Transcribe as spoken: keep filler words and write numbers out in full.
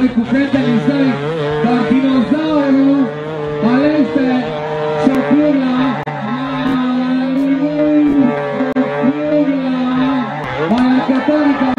noi cu prieteni săi, dar dinozaurul alese șopura, mai alăcătorii